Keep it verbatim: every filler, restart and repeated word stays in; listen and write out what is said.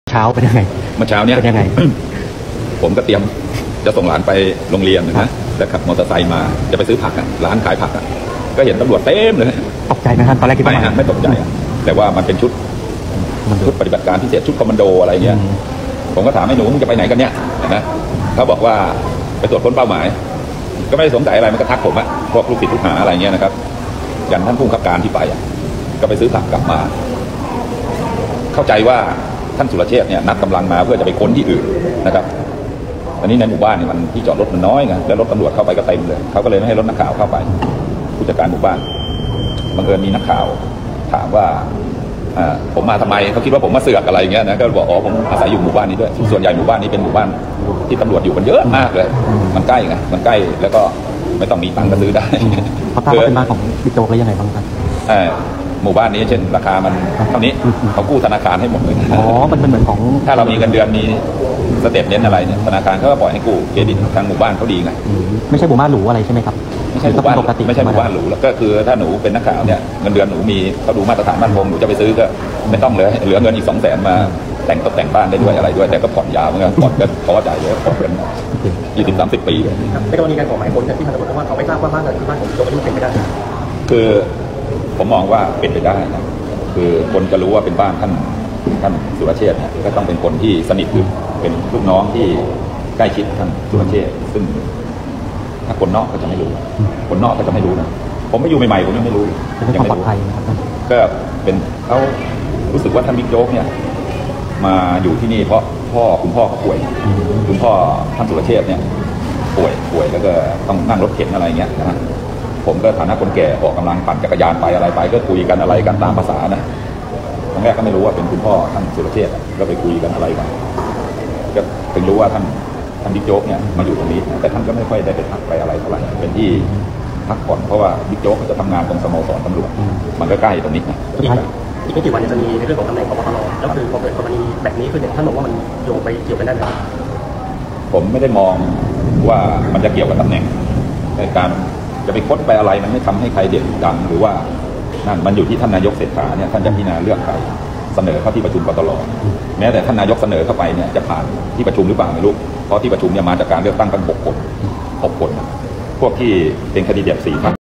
เช้าเป็นยังไงเมื่อเช้าเนี้ยเป็นยังไงผมก็เตรียมจะส่งหลานไปโรงเรียนนะแล้วขับมอเตอร์ไซค์มาจะไปซื้อผักอ่ะร้านขายผักอ่ะก็เห็นตำรวจเต็มเลยตกใจไหมท่านตอนแรกคิดว่าไม่ฮะไม่ตกใจแต่ว่ามันเป็นชุดชุดปฏิบัติการพิเศษชุดคอมมานโดอะไรเงี้ยผมก็ถามไอ้หนูมึงจะไปไหนกันเนี่ยนะเขาบอกว่าไปตรวจค้นเป้าหมายก็ไม่ได้สงสัยอะไรมันก็ทักผมอะพวกลูกศิษย์ลูกหาอะไรเงี้ยนะครับอย่างท่านผู้บังคับการที่ไปก็ไปซื้อผักกลับมาเข้าใจว่าท่านสุรเชษฐ์เนี่ยนัดกำลังมาเพื่อจะไปค้นที่อื่นนะครับอันนี้ในหมู่บ้านเนี่ยมันที่จอดรถมันน้อยไงแล้วรถตำรวจเข้าไปก็เต็มเลยเขาก็เลยไม่ให้รถนักข่าวเข้าไปผู้จัดการหมู่บ้านบังเอิญมีนักข่าวถามว่าผมมาทำไมเขาคิดว่าผมมาเสือกอะไรอย่างเงี้ยนะก็บอกอ๋อผมอาศัยอยู่หมู่บ้านนี้ด้วยส่วนใหญ่หมู่บ้านนี้เป็นหมู่บ้านที่ตำรวจอยู่กันเยอะมากเลยมันใกล้ไงมันใกล้แล้วก็ไม่ต้องมีตังค์ก็ซื้อได้เขาทราบว่าเป็นบ้านของบิ๊กโจ๊กแล้วยังไงบ้างครับหมู่บ้านนี้เช่นราคามันเท่านี้เขากู้ธนาคารให้หมดเลยอ๋อมันเป็นเหมือนของถ้าเรามีเงินเดือนมีสเตทเมนต์อะไรเนี่ยธนาคารเขาก็ปล่อยให้กู้เครดิตทางหมู่บ้านเขาดีไงไม่ใช่หมู่บ้านหรูอะไรใช่ไหมครับไม่ใช่หมู่บ้านไม่ใช่หมู่บ้านหรูแล้วก็คือถ้าหนูเป็นนักข่าวเนี่ยเงินเดือนหนูมีเขาดูมาตรฐานบ้านผมหนูจะไปซื้อก็ไม่ต้องเลยเหลือเงินอีกสองแสนมาแต่งตกแต่งบ้านได้ด้วยอะไรด้วยแต่ก็ผ่อนยาวเหมือนกันผ่อนก็พอใจเลยผ่อนเป็นยี่สิบสามสิบปีในกรณีการขอหมายค้นที่ทางตำรวจว่าเขาไม่ทราบว่าบ้านที่บ้านของโจมเป็นไปได้คือผมมองว่าเป็นไปได้นะคือคนจะรู้ว่าเป็นบ้านท่านท่านสุรเชษฐ์เนี่ยก็ต้องเป็นคนที่สนิทหรือเป็นลูกน้องที่ใกล้ชิดท่านสุรเชษฐ์ซึ่งถ้าคนนอกก็จะไม่รู้คนนอกก็จะไม่รู้นะผมไปอยู่ใหม่ๆผมยังไม่รู้ยังไม่ปลอดภัยนะครับก็เป็นเขารู้สึกว่าท่านบิ๊กโจ๊กเนี่ยมาอยู่ที่นี่เพราะพ่อคุณพ่อเขาป่วยคุณพ่อท่านสุรเชษฐ์เนี่ยป่วยป่วยแล้วก็ต้องนั่งรถเข็นอะไรเงี้ยนะผมก็ฐานะคนแก่ออกกำลังปั่นจักรยานไปอะไรไปก็คุยกันอะไรกันตามภาษานะครั้งแรกก็ไม่รู้ว่าเป็นคุณพ่อท่านสุรเชษฐ์ก็ไปคุยกันอะไรกันก็ถึงรู้ว่าท่านท่านบิ๊กโจ๊กเนี่ยมาอยู่ตรงนี้แต่ท่านก็ไม่ค่อยได้ไปพักไปอะไรเท่าไหร่เป็นที่พักผ่อนเพราะว่าบิ๊กโจ๊กจะทำงานตรงสโมสรตำรวจมันก็ใกล้ตรงนี้นะอีกไม่กี่วันจะมีในเรื่องของตำแหน่งพบตรแล้วคือพอเกิดกรณีแบบนี้คือเนี่ยท่านบอกว่ามันโยงไปเกี่ยวกันได้ไหมผมไม่ได้มองว่ามันจะเกี่ยวกับตำแหน่งในการจะไปค้นไปอะไรมันไม่ทำให้ใครเด่นดังหรือว่านั่นมันอยู่ที่ท่านนายกเศรษฐาเนี่ยท่านจะพิจารณาเลือกใครเสนอเข้าที่ประชุมกตรแม้แต่ท่านนายกเสนอเข้าไปเนี่ยจะผ่านที่ประชุมหรือเปล่าไม่รู้เพราะที่ประชุมเนี่ยมาจากการเลือกตั้งกันหกคนหกคนพวกที่เป็นคดีเดียบสี่